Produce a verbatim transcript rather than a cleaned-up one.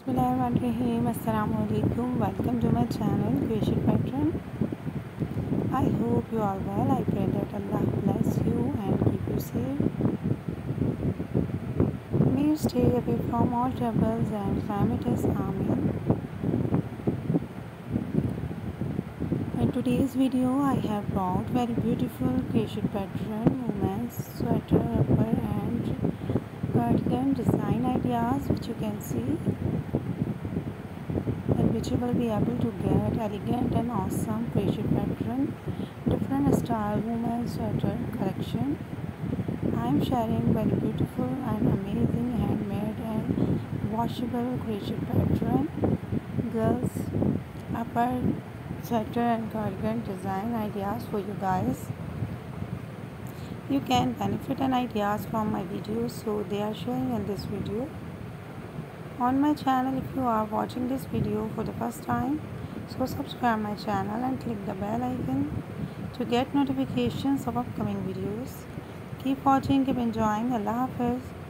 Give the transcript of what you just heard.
Bismillahirrahmanirrahim. Assalamu alaikum. Welcome to my channel Creation Pattern. I hope you are well. I pray that Allah bless you and keep you safe. May you stay away from all troubles and calamities. Amen. In today's video, I have brought very beautiful crochet pattern, women's sweater, upper and cardigan design ideas, which you can see, and which you will be able to get elegant and awesome crochet pattern, different style women's sweater collection. I am sharing very beautiful and amazing handmade and washable crochet pattern, girls upper sweater and cardigan design ideas for you guys. You can benefit and ideas from my videos, so they are showing in this video. On my channel, if you are watching this video for the first time, so subscribe my channel and click the bell icon to get notifications of upcoming videos. Keep watching, keep enjoying. Allah Hafiz.